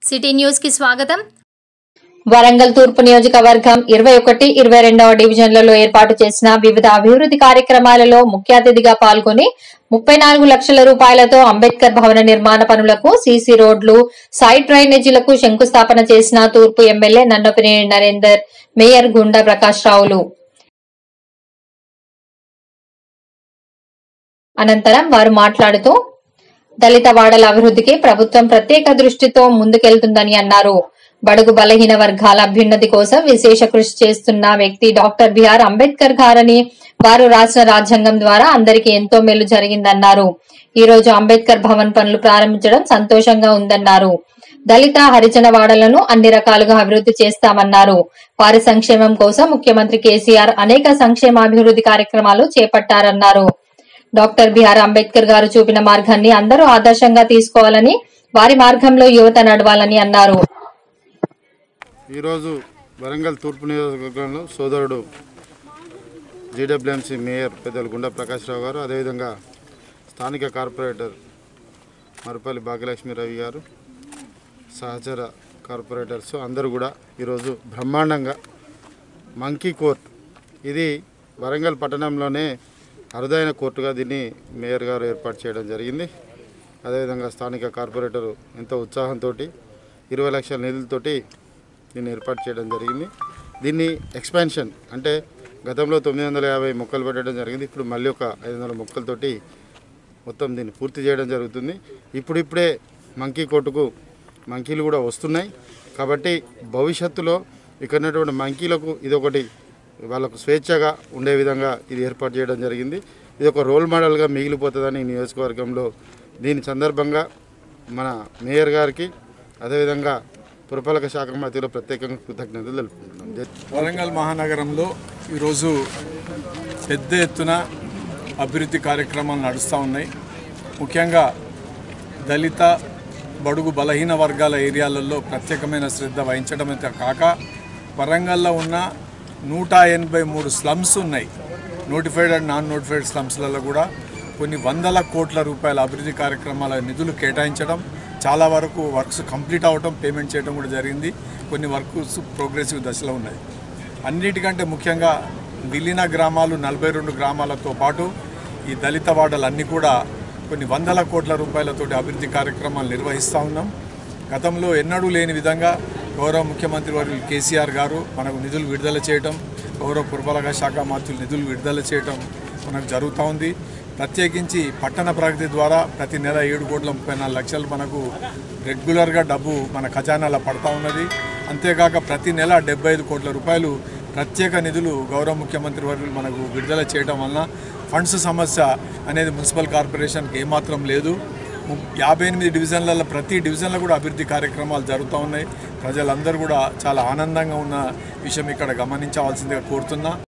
City news కి స్వాగతం। వరంగల్ తూర్పు నియోజకవర్గం 21, 22వ డివిజన్లలో ఏర్పాటు చేసిన వివిధ అభివృద్ధి కార్యక్రమాలలో ముఖ్య అతిథిగా పాల్గొని 34 లక్షల రూపాయలతో అంబేద్కర్ భవన నిర్మాణ పనులకు, సీసీ రోడ్లు, సైడ్ డ్రైనేజీలకు శంకుస్థాపన చేసిన తూర్పు ఎమ్మెల్యే నన్నపనేని నరేందర్, మేయర్ గుండా ప్రకాష్ రావులు। అనంతరం వారు మాట్లాడుతూ దళిత వాడల అభివృద్ధికి ప్రభుత్వం ప్రత్యేక దృష్టితో ముందుకెళ్తుందని అన్నారు। బడుగు బలహీన వర్గాల అభ్యున్నతి కోసం విశేష కృషి చేస్తున్న వ్యక్తి డాక్టర్ బిఆర్ అంబేద్కర్ గారని, వారు రాసిన రాజ్యాంగం ద్వారా అందరికీ ఎంతో మేలు జరిగిందన్నారు। ఈ రోజు అంబేద్కర్ భవన్ పనులు ప్రారంభించడం సంతోషంగా ఉందన్నారు। దళిత హరిజన వాడలను అన్ని రకాలుగా అభివృద్ధి చేస్తామన్నారు। వారి సంక్షేమం కోసం ముఖ్యమంత్రి కేసీఆర్ అనేక సంక్షేమాభివృద్ధి కార్యక్రమాలు చేపట్టారన్నారు। డాక్టర్ బిఆర్ అంబేద్కర్ గారు చూపిన మార్గాన్ని అందరూ ఆదర్శంగా తీసుకోవాలని, వారి మార్గంలో యువత నడవాలని అన్నారు। ఈ రోజు వరంగల్ తూర్పు నియోజకవర్గంలో సోదరుడు జీడబ్ల్యూఎంసీ మేయర్ పెద్దలు గుండా ప్రకాష్ రావు గారు, అదేవిధంగా స్థానిక కార్పొరేటర్ మరుపల్లి భాగ్యలక్ష్మి రవి గారు, సహచర కార్పొరేటర్స్ అందరూ కూడా ఈరోజు బ్రహ్మాండంగా మంకీ కోర్ట్, ఇది వరంగల్ పట్టణంలోనే అరుదైన కోర్టుగా దీన్ని మేయర్ గారు ఏర్పాటు చేయడం జరిగింది। అదేవిధంగా స్థానిక కార్పొరేటరు ఎంతో ఉత్సాహంతో 20 లక్షల నిధులతోటి దీన్ని ఏర్పాటు చేయడం జరిగింది। దీన్ని ఎక్స్పాన్షన్ అంటే గతంలో 950 మొక్కలు పెట్టడం జరిగింది, ఇప్పుడు మళ్ళీ ఒక 500 మొక్కలతోటి మొత్తం దీన్ని పూర్తి చేయడం జరుగుతుంది। ఇప్పుడిప్పుడే మంకీ కోర్టుకు మంకీలు కూడా వస్తున్నాయి కాబట్టి భవిష్యత్తులో ఇక్కడ ఉన్నటువంటి మంకీలకు ఇదొకటి వాళ్ళకు స్వేచ్ఛగా ఉండే విధంగా ఇది ఏర్పాటు చేయడం జరిగింది। ఇది ఒక రోల్ మోడల్గా మిగిలిపోతుందని ఈ నియోజకవర్గంలో దీని సందర్భంగా మన మేయర్ గారికి, అదేవిధంగా పురపాలక శాఖ మంత్రిలో ప్రత్యేకంగా కృతజ్ఞతలు తెలుపుకుంటున్నాం। వరంగల్ మహానగరంలో ఈరోజు పెద్ద ఎత్తున అభివృద్ధి కార్యక్రమాలు నడుస్తూ ఉన్నాయి। ముఖ్యంగా దళిత బడుగు బలహీన వర్గాల ఏరియాలలో ప్రత్యేకమైన శ్రద్ధ వహించడమే కాక వరంగల్లో ఉన్న 183 స్లమ్స్ ఉన్నాయి, నోటిఫైడ్ అండ్ నాన్ నోటిఫైడ్ స్లమ్స్లలో కూడా కొన్ని వందల కోట్ల రూపాయల అభివృద్ధి కార్యక్రమాల నిధులు కేటాయించడం, చాలా వరకు వర్క్స్ కంప్లీట్ అవ్వడం, పేమెంట్ చేయడం కూడా జరిగింది। కొన్ని వర్క్స్ ప్రోగ్రెసివ్ దశలో ఉన్నాయి। అన్నిటికంటే ముఖ్యంగా విలీన గ్రామాలు 42 గ్రామాలతో పాటు ఈ దళిత వాడలన్నీ కూడా కొన్ని వందల కోట్ల రూపాయలతోటి అభివృద్ధి కార్యక్రమాలు నిర్వహిస్తూ ఉన్నాం। గతంలో ఎన్నడూ లేని విధంగా గౌరవ ముఖ్యమంత్రి వర్యులు కేసీఆర్ గారు మనకు నిధులు విడుదల చేయడం, గౌరవ పురపాలక శాఖ మంత్రులు నిధులు విడుదల చేయడం మనకు జరుగుతూ ఉంది। ప్రత్యేకించి పట్టణ ప్రగతి ద్వారా ప్రతి నెల 7,34 లక్షలు మనకు రెగ్యులర్గా డబ్బు మన ఖజానాలో పడతా ఉన్నది। అంతేకాక ప్రతి నెల 75 కోట్ల రూపాయలు ప్రత్యేక నిధులు గౌరవ ముఖ్యమంత్రి వర్యులు మనకు విడుదల చేయడం వలన ఫండ్స్ సమస్య అనేది మున్సిపల్ కార్పొరేషన్కి ఏమాత్రం లేదు। 58 డివిజన్లలో ప్రతి డివిజన్లో కూడా అభివృద్ధి కార్యక్రమాలు జరుగుతూ ఉన్నాయి। ప్రజలందరూ కూడా చాలా ఆనందంగా ఉన్న విషయం ఇక్కడ గమనించవలసిందిగా కోరుతున్నా।